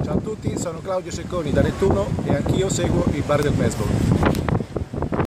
Ciao a tutti, sono Claudio Cecconi da Nettuno e anch'io seguo il bar del baseball.